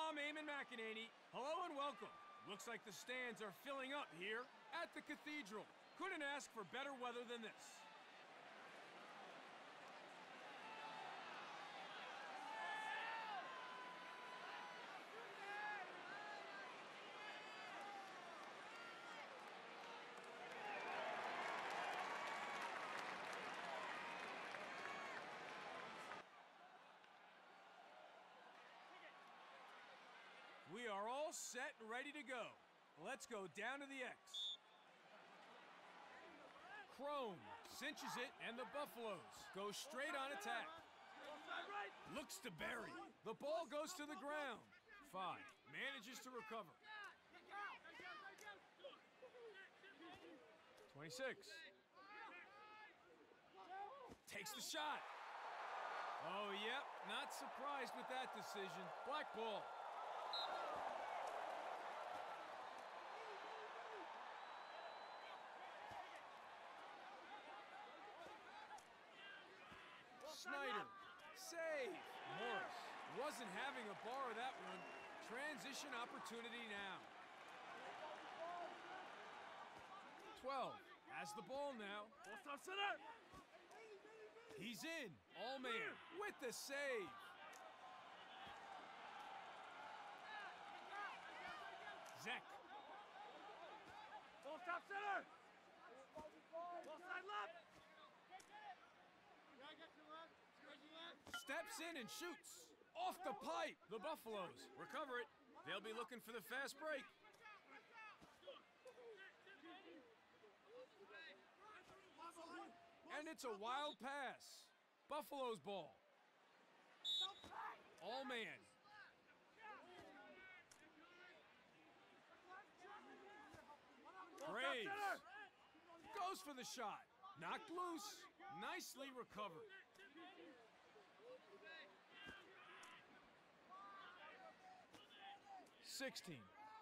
Tom Eamon McEnany. Hello and welcome. Looks like the stands are filling up here at the Cathedral. Couldn't ask for better weather than this. We are all set and ready to go. Let's go down to the X. Crone cinches it, and the Buffaloes go straight on attack. Looks to bury. The ball goes to the ground. 5 manages to recover. 26. Takes the shot. Oh, yep, not surprised with that decision. Black ball. Snyder, save. Morris wasn't having a bar of that one. Transition opportunity now. 12 has the ball now. He's in. All man with the save. Zek. Ball top center. Ball side left. Steps in and shoots. Off the pipe. The Buffaloes recover it. They'll be looking for the fast break. And it's a wild pass. Buffaloes ball. All man. Graves goes for the shot. Knocked loose. Nicely recovered. $16.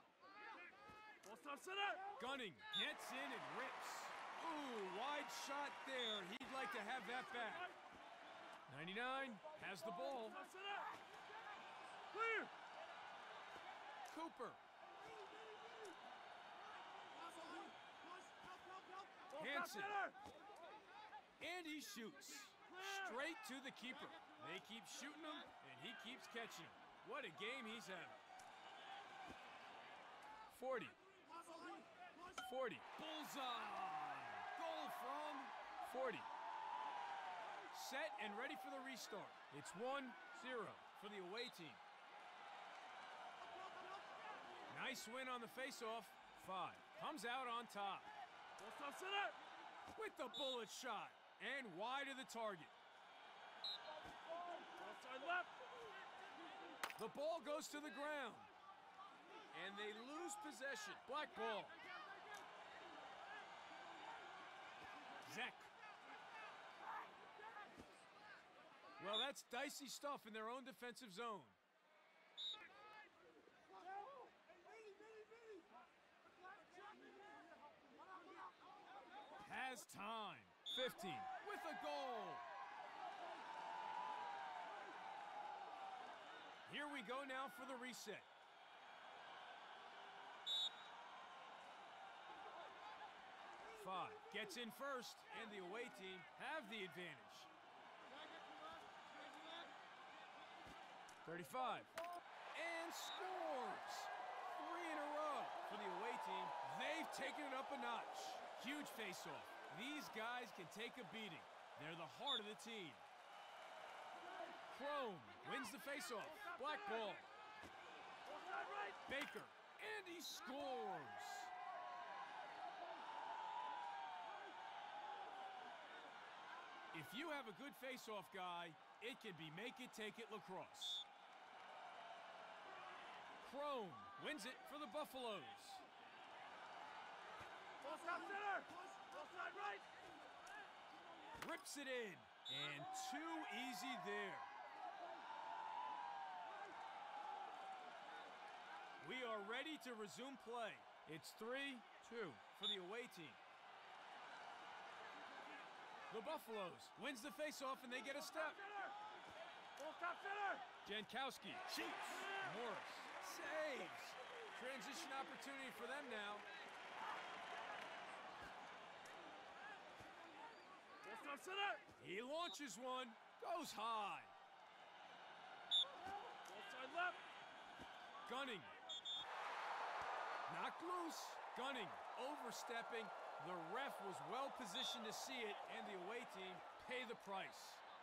Gunning gets in and rips. Ooh, wide shot there. He'd like to have that back. 99 has the ball. Clear. Cooper. Hansen. And he shoots. Straight to the keeper. They keep shooting him, and he keeps catching him. What a game he's having. 40. 40. Bullseye. Goal from 40. Set and ready for the restart. It's 1-0 for the away team. Nice win on the faceoff. 5 comes out on top. With the bullet shot and wide of the target. The ball goes to the ground. And they lose possession. Black ball. Zek. Well, that's dicey stuff in their own defensive zone. Has time. 15 with a goal. Here we go now for the reset. Gets in first, and the away team have the advantage. 35. And scores! 3 in a row for the away team. They've taken it up a notch. Huge face-off. These guys can take a beating. They're the heart of the team. Crone wins the face-off. Black ball. Baker, and he scores! If you have a good face-off guy, it can be make-it-take-it lacrosse. Crone wins it for the Buffaloes. Ball stop center. Ball side right. Rips it in, and too easy there. We are ready to resume play. It's 3-2 for the away team. The Buffaloes wins the faceoff, and they get a step. Ball top center. Jankowski shoots. Morris Saves. Transition opportunity for them now. Full stop center. He launches one. Goes high. Full side left. Gunning. Knocked loose. Gunning. Overstepping. The ref was well positioned to see it, and the away team pay the price.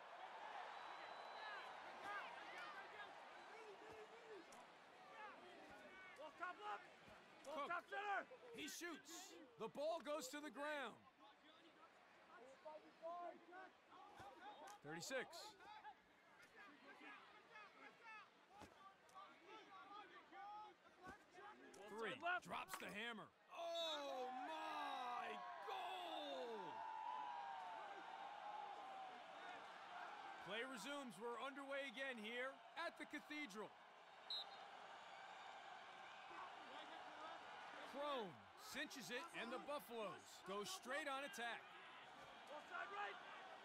Full top left. Full Cook. top center. He shoots. The ball goes to the ground. 36. Full Three. side left. Drops the hammer. Oh, my! Goal! Play resumes. We're underway again here at the Cathedral. Crone cinches it, and the Buffaloes go straight on attack. Full side right.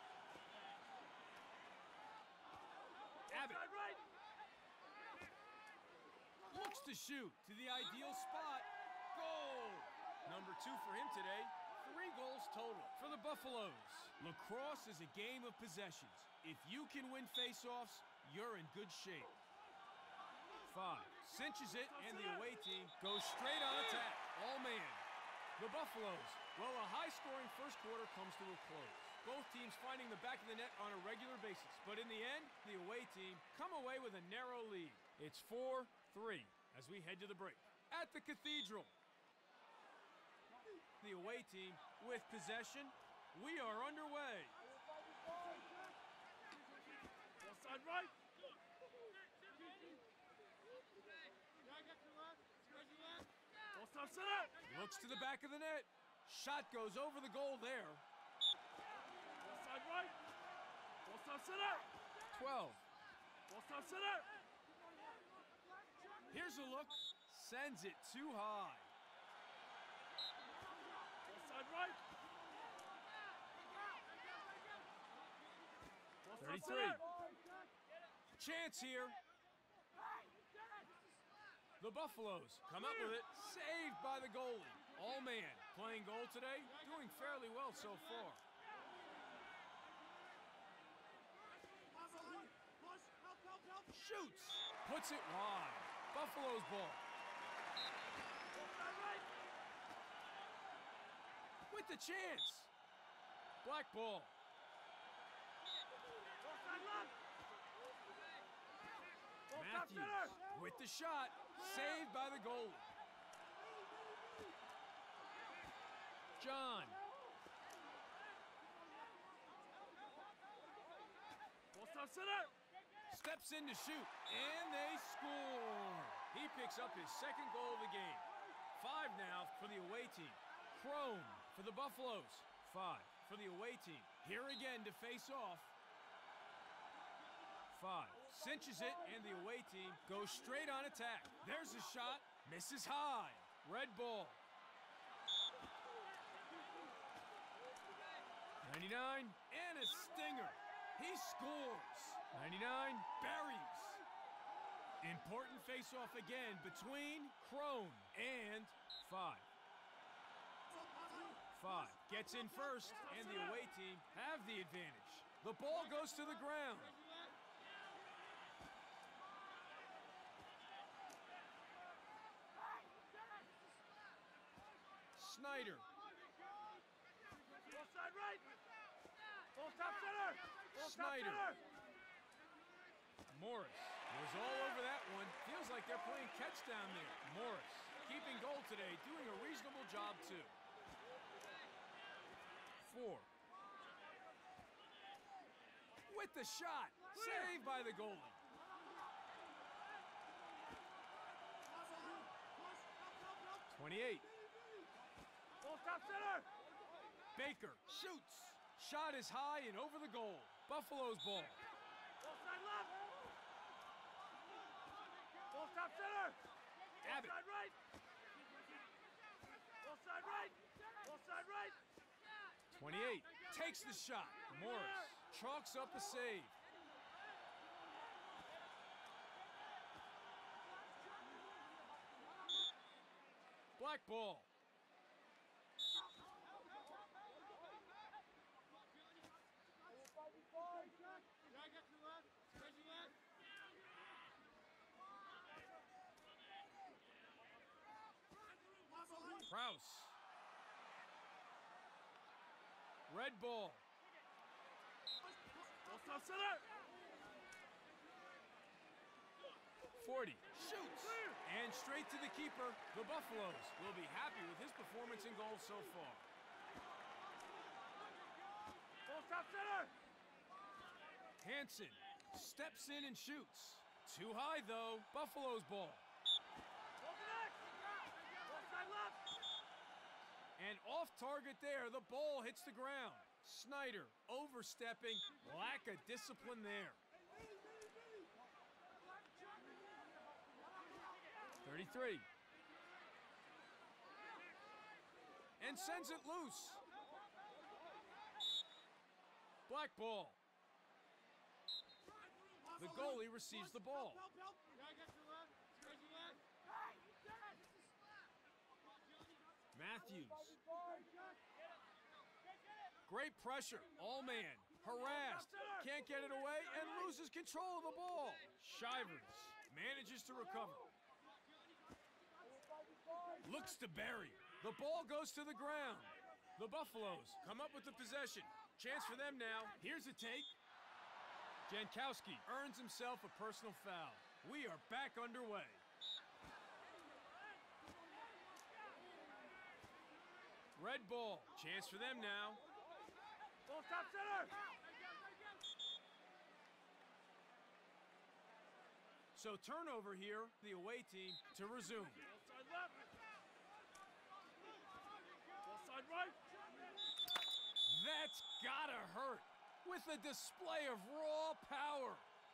Abbott Side right. looks to shoot to the ideal spot. Goal! Number 2 for him today. 3 goals total for the Buffaloes. Lacrosse is a game of possessions. If you can win faceoffs, you're in good shape. 5 cinches it, and the away team goes straight on attack. All man. The Buffaloes. Well, a high-scoring first quarter comes to a close. Both teams finding the back of the net on a regular basis. But in the end, the away team come away with a narrow lead. It's 4-3 as we head to the break. At the Cathedral. The away team with possession. We are underway. Full side right. Full stop center. Looks to the back of the net. Shot goes over the goal there. Full side right. Full stop center. 12. Full stop center. Here's a look. Sends it too high. Full side right. Full stop 33. center. Chance here. The Buffaloes come up with it. Saved by the goalie. All man playing goal today. Doing fairly well so far. Shoots. Puts it wide. Buffaloes ball. Full side right. With the chance. Black ball. Full side left. Full stop Matthews center. with the shot. Saved by the goalie. John. Full stop center. Steps in to shoot, and they score. He picks up his second goal of the game. 5 now for the away team. Crone for the Buffaloes. 5 for the away team. Here again to face off. 5 cinches it, and the away team goes straight on attack. There's a shot. Misses high. Red ball. 99, and a stinger. He scores. 99 buries. Important face-off again between Crone and 5. 5 gets in first, and the away team have the advantage. The ball goes to the ground. Snyder. Full side right. Full stop center. Full stop Snyder. center. Morris was all over that one. Feels like they're playing catch down there. Morris keeping goal today, doing a reasonable job too. 4. With the shot. Saved by the goalie. 28. Full stop center. Baker shoots. Shot is high and over the goal. Buffalo's ball. Full side left. Full stop center. Full Abbott. side right. Full side right. Full side right. 28. Takes the shot. Morris chalks up a save. Black ball. Kraus. Red ball. Full stop center. 40. Shoots. And straight to the keeper. The Buffaloes will be happy with his performance in goal so far. Full stop center. Hansen steps in and shoots. Too high, though. Buffalo's ball. And off target there, the ball hits the ground. Snyder overstepping, lack of discipline there. 33. And sends it loose. Black ball. The goalie receives the ball. Matthews. Great pressure. All man. Harassed. Can't get it away and loses control of the ball. Shivers manages to recover. Looks to bury. The ball goes to the ground. The Buffaloes come up with the possession. Chance for them now. Here's a take. Jankowski earns himself a personal foul. We are back underway. Red ball. Chance for them now. Full stop center. So turnover here, the away team to resume. Full side left. Full side right. That's gotta hurt with a display of raw power.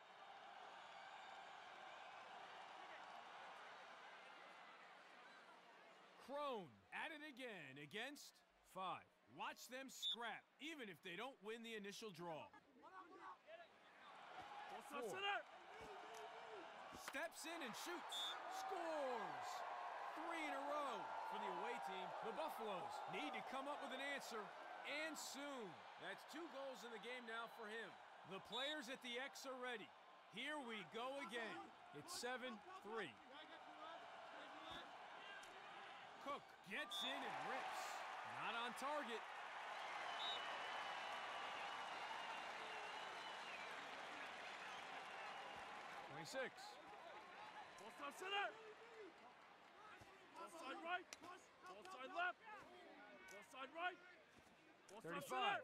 Crone at it again against 5. Watch them scrap, even if they don't win the initial draw. Full stop 4. center. Steps in and shoots. Scores. 3 in a row for the away team. The Buffaloes need to come up with an answer, and soon. That's 2 goals in the game now for him. The players at the X are ready. Here we go again. It's 7-3. Cook gets in and rips. Not on target. '26. Full stop center. Full side right. Full side left. Full side right. Full stop 35. center.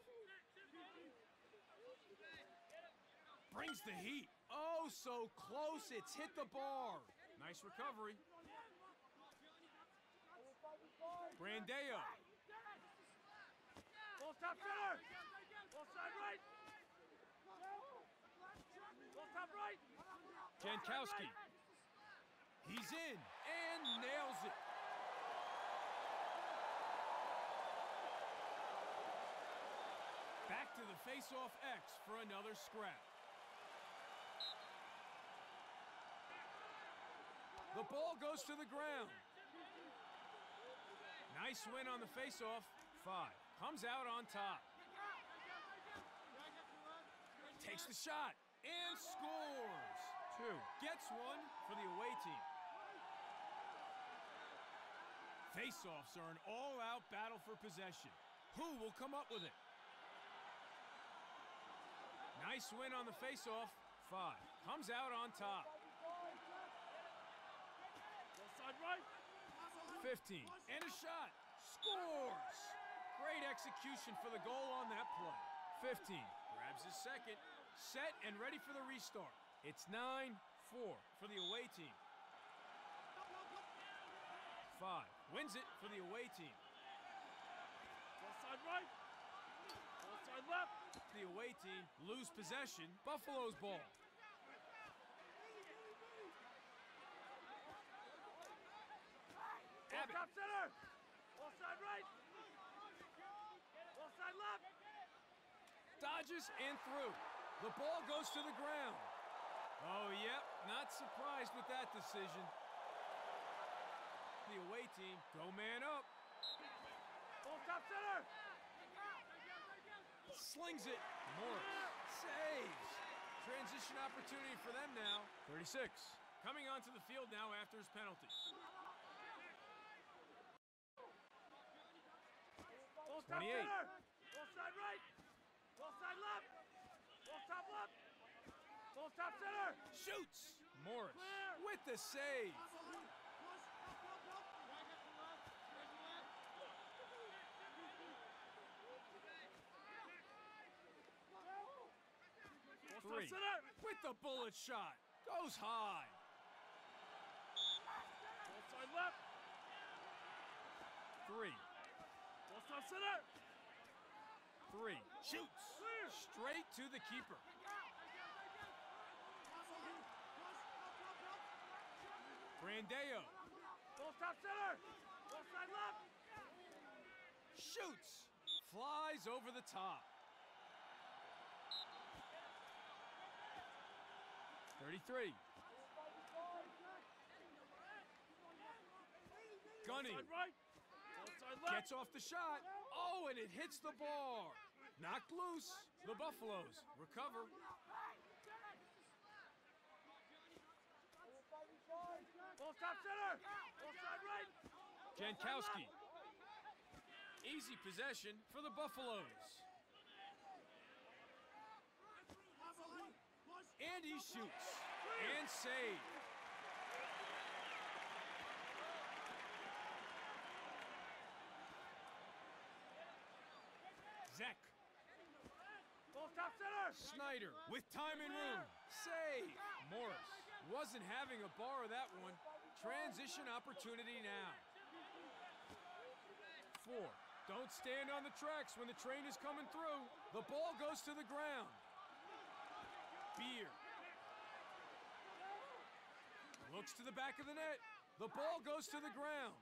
Brings the heat. Oh, so close. It's hit the bar. Nice recovery. Brandeo. Full stop center. Full side right. Full stop right. Jankowski. He's in and nails it. Back to the face-off X for another scrap. The ball goes to the ground. Nice win on the face-off. 5. Comes out on top. Takes the shot and scores. 2. Gets one for the away team. Face-offs are an all-out battle for possession. Who will come up with it? Nice win on the face-off. 5. Comes out on top. Full side right. 15. And a shot. Scores. Great execution for the goal on that play. 15. Grabs his second. Set and ready for the restart. It's 9-4 for the away team. 5. Wins it for the away team. Full side right. Full side left. The away team lose possession. Buffalo's ball. Full stop center. Full side right. Full side left. Dodges and through. The ball goes to the ground. Oh, yep, not surprised with that decision. The away team go man up. Ball top center. Slings it. Morris saves. Transition opportunity for them now. 36. Coming onto the field now after his penalty. Ball top 28. center. Ball side right. Ball side left. Ball top left. Ball top center. Shoots. Morris Clear. with the save. Ball top 3. center. With the bullet shot. Goes high. Ball side left. 3. Ball top center. 3. Shoots. Clear. Straight to the keeper. Brandeo. Ball top center. Ball side left. Shoots. Flies over the top. 33. Gunning. Side right. Ball side left. Gets off the shot. Oh, and it hits the bar. Knocked loose. The Buffaloes recover. Ball top center. Ball side right. Jankowski. Easy possession for the Buffaloes. And he shoots. And save. Zek. Ball top center. Snyder with time and room. Save. Morris wasn't having a bar of that one. Transition opportunity now. 4. Don't stand on the tracks when the train is coming through. The ball goes to the ground. Beer. Looks to the back of the net. The ball goes to the ground.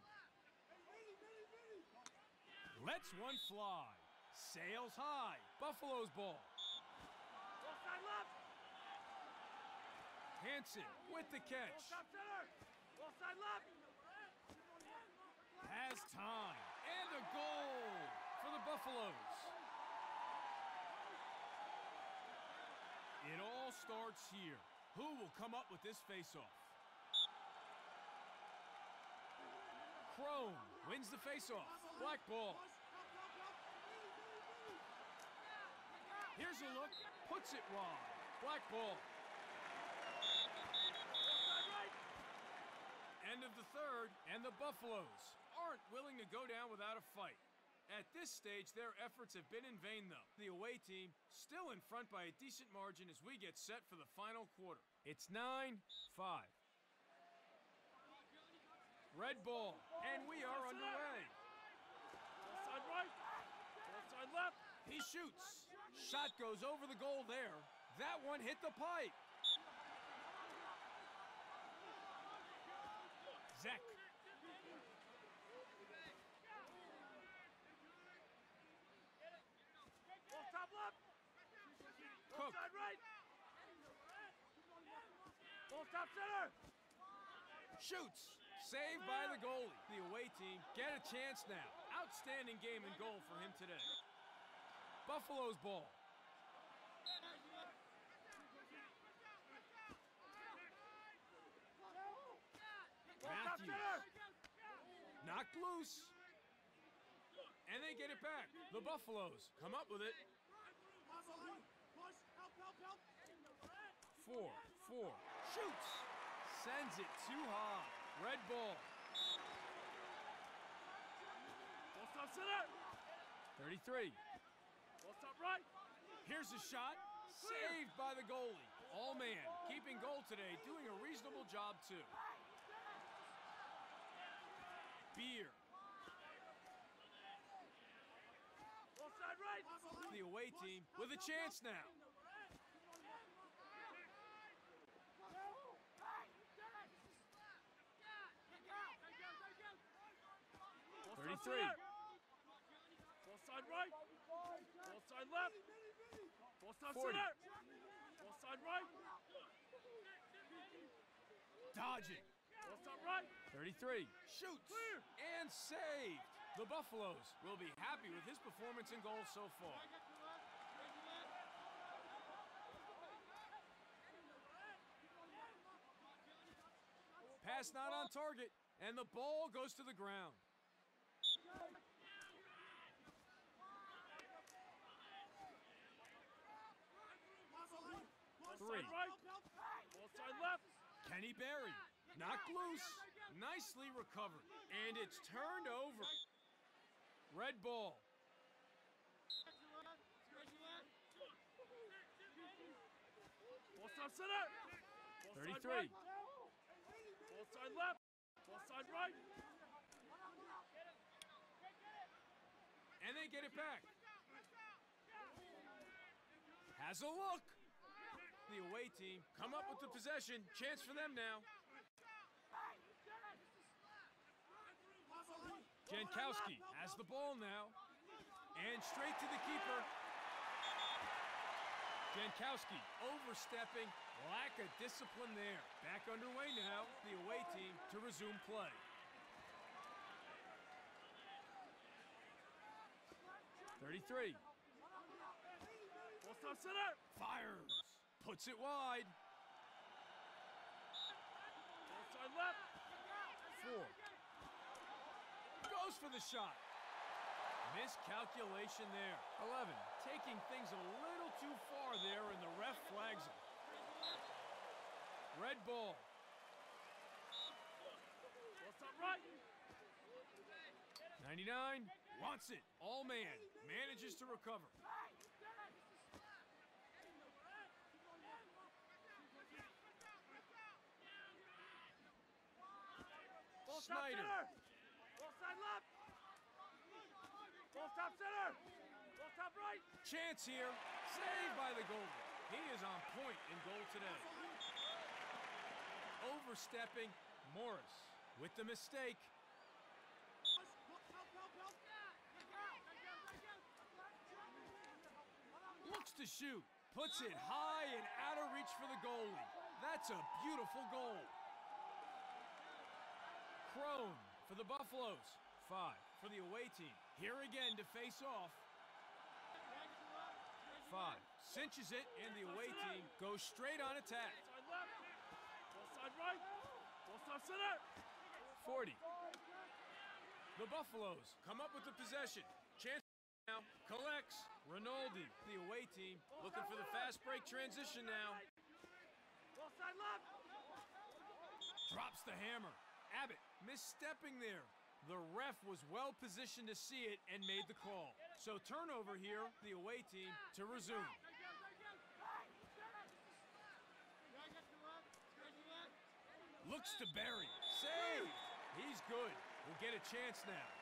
Lets one fly. Sails high. Buffalo's ball. Ball side left. Hansen with the Ball catch. top center. Ball side left. Has time. And a goal for the Buffaloes. It all starts here. Who will come up with this faceoff? Crone wins the faceoff. Black ball. Here's a look. Puts it wide. Black ball. Side right. End of the third, and the Buffaloes aren't willing to go down without a fight. At this stage, their efforts have been in vain, though. The away team still in front by a decent margin as we get set for the final quarter. It's 9-5. Red ball, and we are underway. Ball side right. Ball side left. He shoots. Shot goes over the goal there. That one hit the pipe. Zek. Ball top left. Ball Cook. side right. Ball top center. Shoots. Saved by the goalie. The away team get a chance now. Outstanding game and goal for him today. Buffalo's ball. Ball top Matthews. center. Knocked loose. And they get it back. The Buffaloes come up with it. 4. Shoots. Sends it too high. Red ball. Ball top center. 33. Ball top right. Here's a shot. Saved by the goalie. All man keeping goal today, doing a reasonable job too. Beer. Ball side right. The away team with a chance now. Ball 33. Ball side right. Ball side left. Ball top 40. center. Ball side right. Dodging. Ball side right. 33. Shoots. Clear. And saved. The Buffaloes will be happy with his performance in goal so far. Pass not on target, and the ball goes to the ground. Three. Ball side right. Ball side left. Kenny Berry, knocked loose, nicely recovered, and it's turned over. Red ball. Ball side center. Ball 33. side right. Ball side left. Ball side right. And they get it back. Has a look. The away team come up with the possession. Chance for them now. Jankowski has the ball now. And straight to the keeper. Jankowski overstepping. Lack of discipline there. Back underway now. The away team to resume play. .33. Ball side center. Fires. Puts it wide. Ball side left. 4. Goes for the shot. Miscalculation there. 11. Taking things a little too far there, and the ref flags him. Red ball. Ball side right. 99. Wants it. All man. Manages to recover. Ball top Snyder. center. Ball side left. Ball top center. Ball top right. Chance here. Saved by the goalie. He is on point in goal today. Overstepping. Morris with the mistake. Looks to shoot. Puts it high and out of reach for the goalie. That's a beautiful goal. Crone for the Buffaloes. 5 for the away team. Here again to face off. 5 cinches it, and the away team goes straight on attack. Ball side left. Ball side right. Ball side center. 40. The Buffaloes come up with the possession. Chance now. Collects. Rinaldi, the away team, looking for the fast break transition now. Ball side left. Drops the hammer. Abbott misstepping there. The ref was well positioned to see it and made the call. So turnover here, the away team to resume. Looks to Berry. Saved. He's good. Will get a chance now.